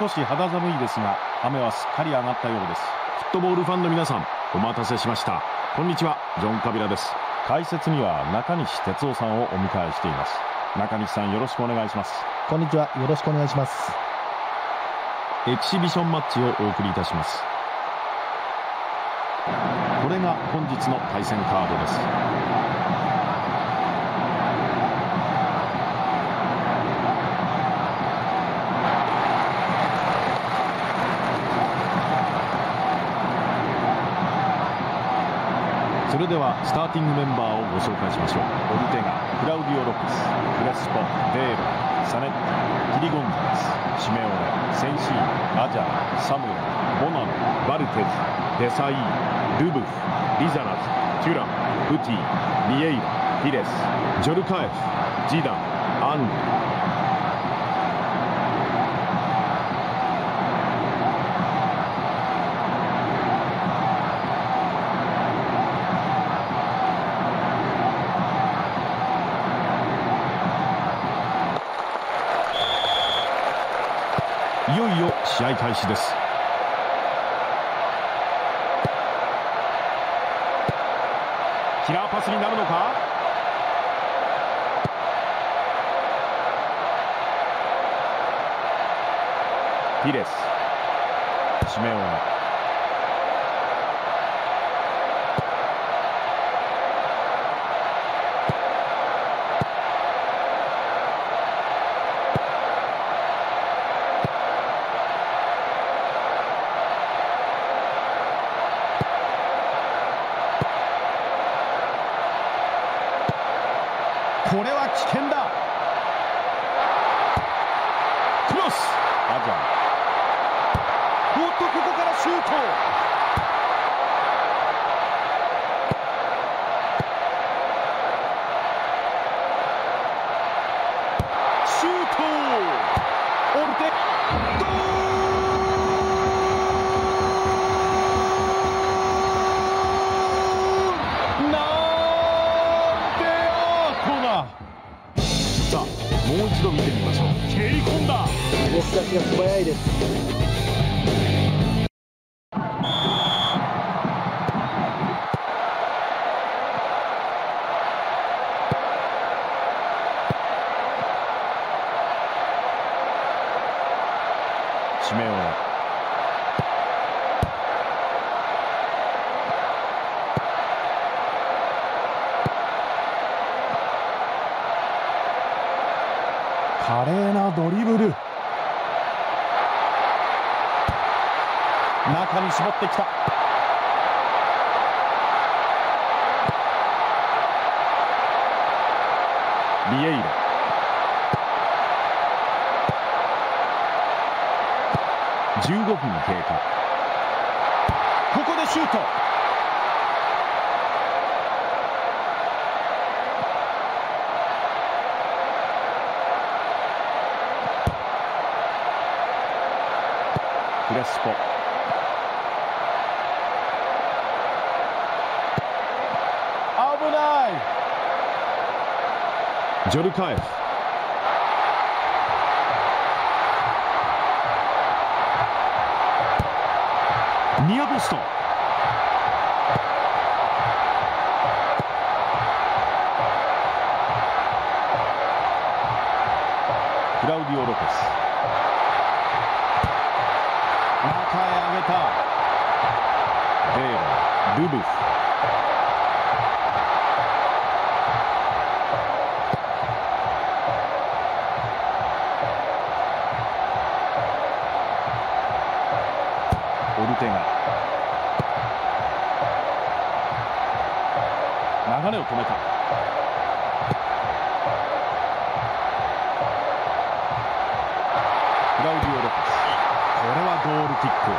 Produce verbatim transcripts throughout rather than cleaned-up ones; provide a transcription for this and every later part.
少し肌寒いですが雨はすっかり上がったようです。フットボールファンの皆さん、お待たせしました。こんにちは、ジョン・カビラです。解説には中西哲夫さんをお迎えしています。中西さん、よろしくお願いします。 こんにちは、よろしくお願いします。 エキシビションマッチをお送りいたします。これが本日の対戦カードです。それではスターティングメンバーをご紹介しましょう。オルテガ、クラウディオ・ロペス、クレスポ、デーロ、サネット、キリゴンザレス、シメオネ、センシー、アジャー、サムエル、ボナノ、バルテズ、デサイー、ルブフ、リザナズ、テュラン、ウティ、ビエイラ、ピレス、ジョルカエフ、ジダン、アング。いよいよ試合開始です。キラーパスになるのか。ピレス、シメオネ、これは危険だ。クロス、アジャー、おっとここからシュート。シュート、オルテゴール。なんてアートな。さあ、もう一度見てみましょう。蹴り込んだ。 動き出しが素早いです。 シメオネ、華麗なドリブル。中に絞ってきた。ビエイラ、じゅうごふん経過。ここでシュート。クレスポ、危ない。ジョルカエフ、ニアポスト。クラウディオ・ロペス、中へ上げた。デーロ、ルブフ、オルテガ、流れを止めた。クラウディオ・ロペス、これはゴールキック。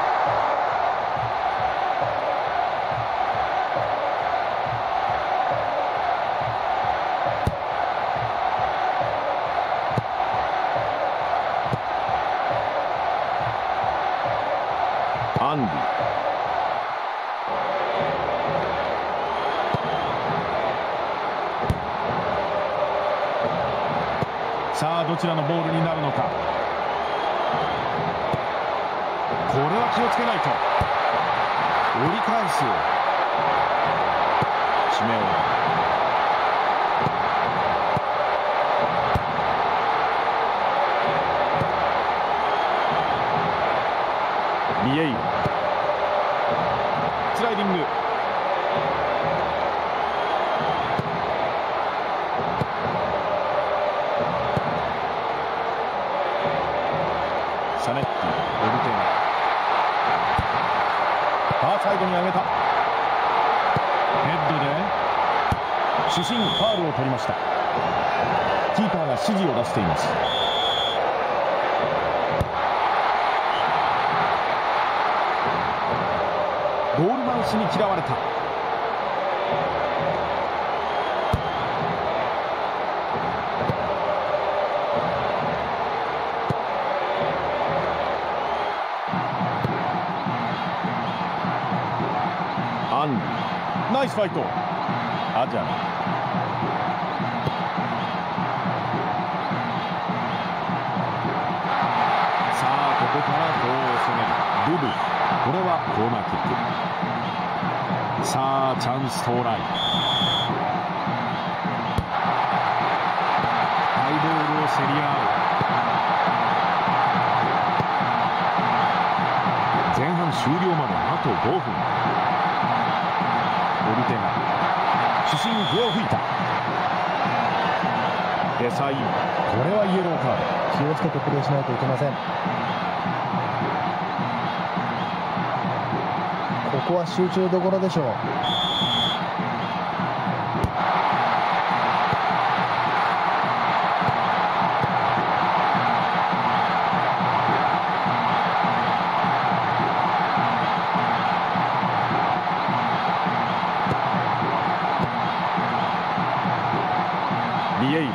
アンディ、さあどちらのボールになるのか。 これは気をつけないと。折り返す。シメオレ、ビエイラ、スライディング。サネッティ、オルテガ、ファーサイドに上げた。ヘッドで主審ファウルを取りました。キーパーが指示を出しています。ゴールマウスに嫌われた。アンディ、ナイスファイト。アジャラ、さあここからどう攻める。ルブ、これはコーナーキック。さあチャンス到来。ハイボールを競り合う。前半終了まであとごふん。オルテガ、主審笛を吹いた。デサイン、これはイエローカード。 気をつけてプレーしないといけません。ここは集中どころでしょう。 ビエイラ、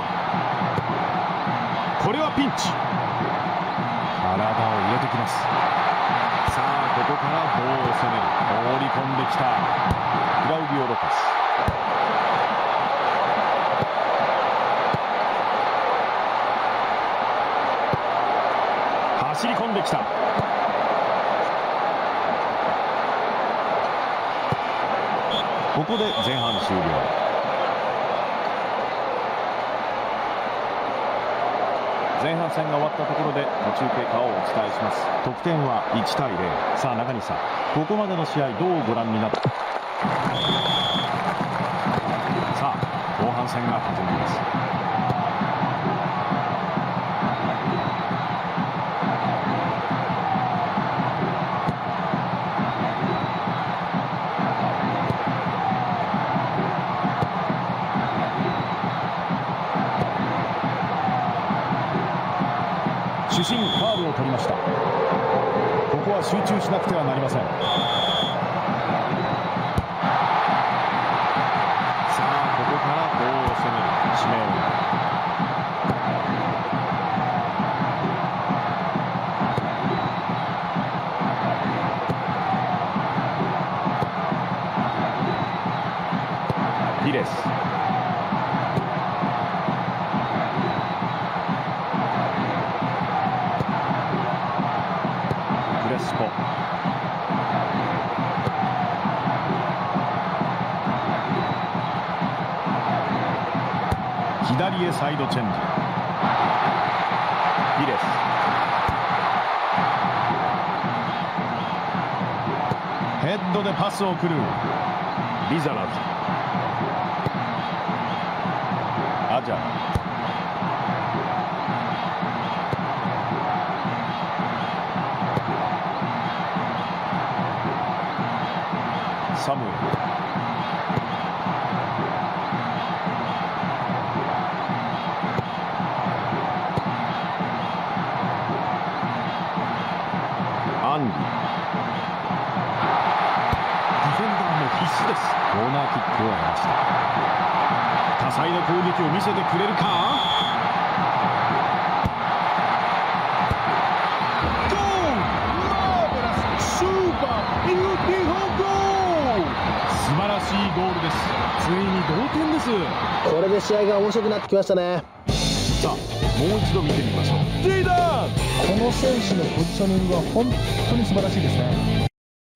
これはピンチ。体を入れてきます。さあここからどう攻める。放り込んできたクラウディオ・ロペス。走り込んできた。ここで前半終了。前半戦が終わったところで途中経過をお伝えします。得点はいちたいゼロ。さあ中西さん、ここまでの試合どうご覧になった。さあ後半戦が始まります。主審ファウルを取りました。ここは集中しなくてはなりません。さあここからどう攻める。シメオレ、ピレス、クレスポ、左へサイドチェンジ。ピレス、ヘッドでパスを送る。リザラズ、アジャラ、サムエル、アンディ、ディフェンダーも必死です。コーナーキックを得ました。多彩な攻撃を見せてくれるか。ゴール、マーベラス、スーパービューティフルゴール。素晴らしいゴールです。ついに同点です。 これで試合が面白くなってきましたね。 さあもう一度見てみましょう。ジーダン、 この選手のポジショニングは本当に素晴らしいですね。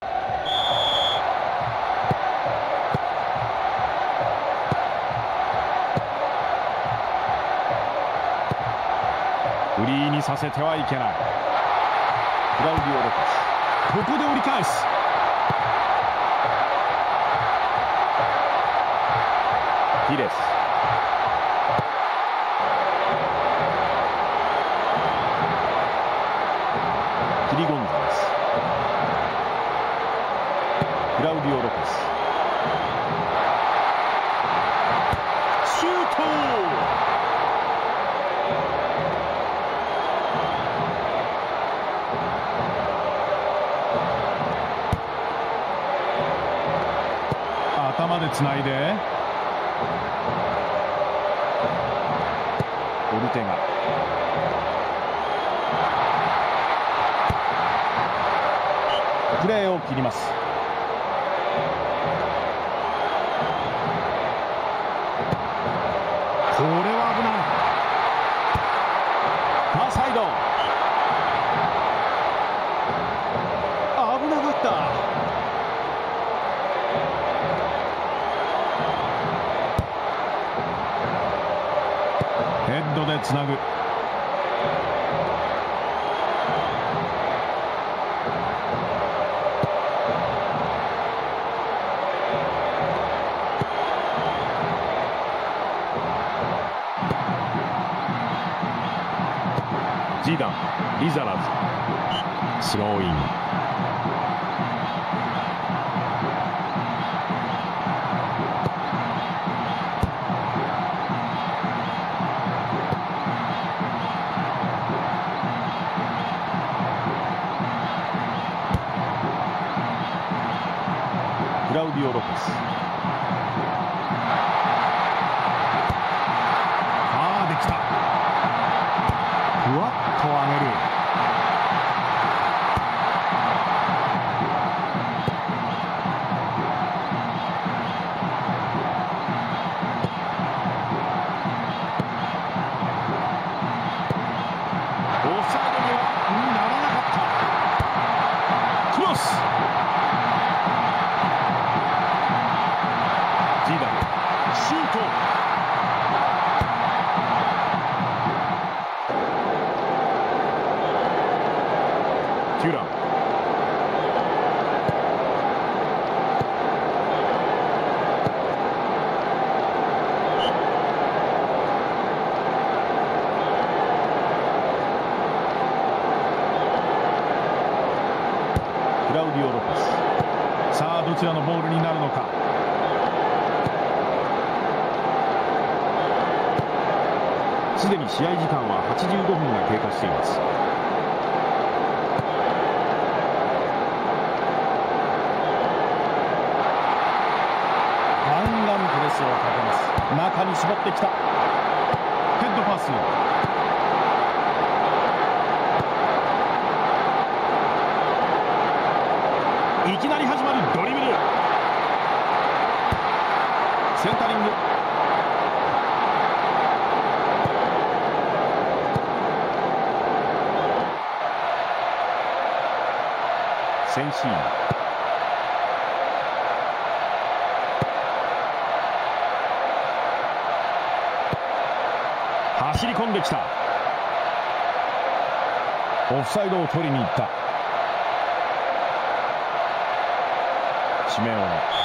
フリーにさせてはいけない。クラウディオ・ロペス、ここで折り返す。ピレス、キリゴンザレス、クラウディオ・ロペス、シュート。頭でつないで、オルテガ、プレーを切ります。これは危ない。ファーサイド、危なかった。ヘッドでつなぐ。ジダン、リザラズ、スローイン。クラウディオ・ロペス、ああできた。ふわっと上げる。オフサイドにはならなかった。クロス、ジダン、シュート。テュラン、クラウディオ・ロペス、さあどちらのボールになるのか。すでに試合時間ははちじゅうごふんが経過しています。ガンガンプレスをかけます。中に絞ってきた。ヘッドパス。いきなり始まるドリブル。センタリング。センシーニ、走り込んできた。オフサイドを取りに行った。シメオネ、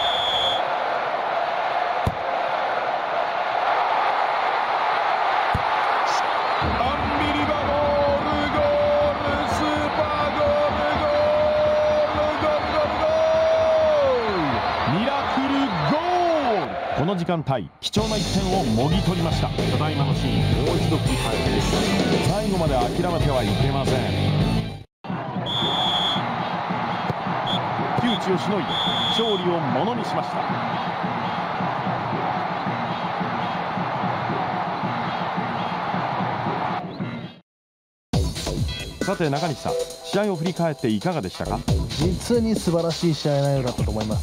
アンビリバボール、ゴール、スーパーゴール、ゴール、ゴール、ゴール、ゴール、ミラクルゴール。この時間帯、貴重ないってんをもぎ取りました。ただいまのシーン、もう一度振り返ります。最後まで諦めてはいけません。窮地をしのいで勝利をものにしました。さて中西さん、試合を振り返っていかがでしたか？ 実に素晴らしい試合内容だったと思います。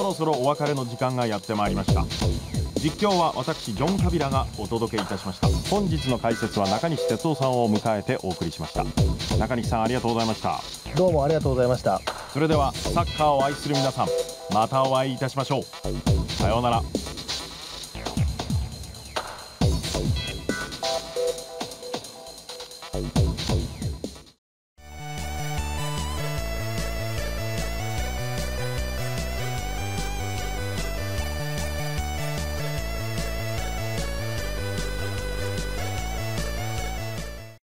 はい、どうもありがとうございました。そろそろお別れの時間がやってまいりました。 実況は私ジョン・カビラがお届けいたしました。本日の解説は中西哲夫さんを迎えてお送りしました。中西さん、ありがとうございました。 どうもありがとうございました。 それではサッカーを愛する皆さん、またお会いいたしましょう。さようなら。